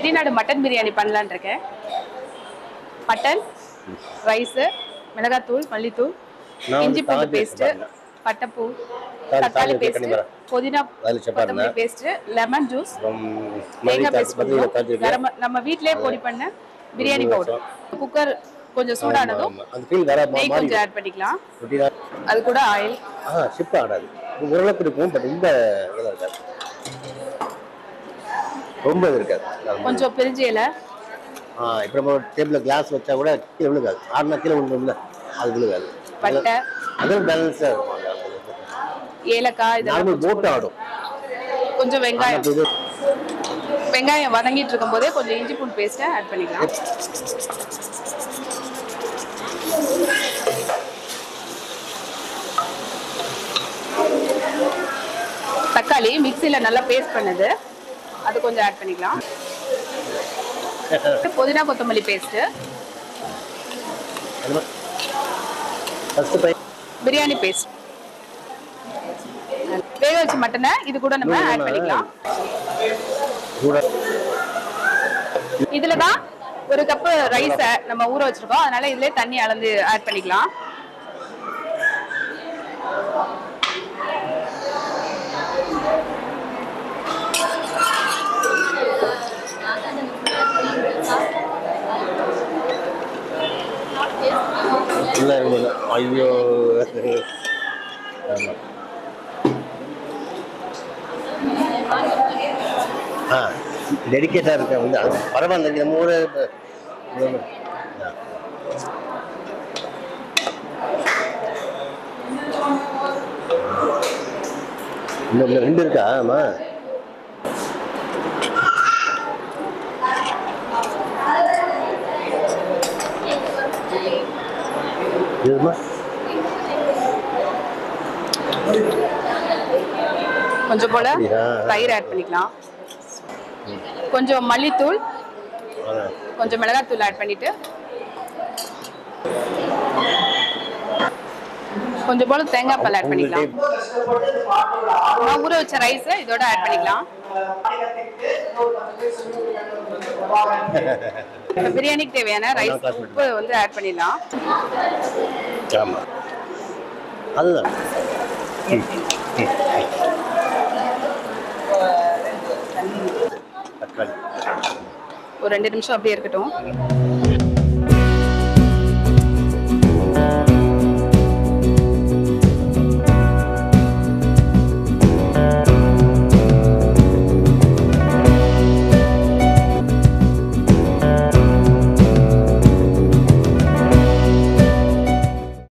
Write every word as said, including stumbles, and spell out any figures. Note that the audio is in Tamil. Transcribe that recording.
செட்டிநாடு மட்டன் பிரியாணி பண்ணலான்னு இருக்கேன். மட்டன், ரைஸ், மிளகாத்தூள், மல்லித்தூள், இஞ்சி பூண்டு பேஸ்ட், பட்டைப்பூ, தக்காளி பேஸ்ட், புதினா கொத்தமல்லி பேஸ்ட், லெமன் ஜூஸ், தேங்காய் பேஸ்ட் கொஞ்சம், நம்ம வீட்லயே பொடி பண்ண பிரியாணி பவுடர். குக்கர் கொஞ்சம் சூடானதும் நெய் கொஞ்சம் ஆட் பண்ணிக்கலாம். அது கூட ஆயில். ஷிப் ஆடாது, ஓரளவுக்கு இருக்கும். பட் ரொம்ப இருக்காது, ரொம்ப இருக்காது. கொஞ்சம் பிரிஞ்சி இலை. இப்போ நம்ம டேபிளில் கிளாஸ் வச்சா கூட கீழே விழுகாது. ஆறுனா கீழே விழுந்தோம்ல, அது விழுகாது. பட்டை, அதுவும் பேலன்ஸாக இருக்கும். ஏலக்காய் இதெல்லாம் போட்டு ஆடும். கொஞ்சம் வெங்காயம் வெங்காயம் வதங்கிட்டு இருக்கும் போதே கொஞ்சம் இஞ்சி பூண்டு பேஸ்ட்டை ஆட் பண்ணிக்கலாம். தக்காளி மிக்சியில் நல்லா பேஸ்ட் பண்ணது அது கொஞ்சம் ஆட் பண்ணிக்கலாம். புதினா கொத்தமல்லி பேஸ்ட், பிரியாணி பேஸ்ட், வேக வச்ச மட்டனை இது கூட நம்ம ஆட் பண்ணிக்கலாம். இதுலதான் ஒரு கப்பு ரைஸ நம்ம ஊற வச்சிருக்கோம், அதனால இதுல தண்ணி அளந்து ஆட் பண்ணிக்கலாம். ஐயோ, ஆ டெடிக்கேட்டாக இருக்க வந்து பரவாயில்ல. நம்ம ஒரு இன்னும் ரெண்டு இருக்கா? ஆமா, கொஞ்சம் போல தயிர் ஆட் பண்ணிக்கலாம். கொஞ்சம் மல்லித்தூள், கொஞ்சம் மிளகாத்தூள் ஆட் பண்ணிட்டு கொஞ்சம் போல தேங்காய் பால் ஆட் பண்ணிக்கலாம். ஊற வச்ச ரைஸ் இதோட ஆட் பண்ணிக்கலாம். பிரியாணிக்கு தேவையான ரைஸ் உப்பு வந்து ஆட் பண்ணிடலாம். அதுதான் ஒரு ரெண்டு நிமிஷம் அப்படியே இருக்கட்டும்.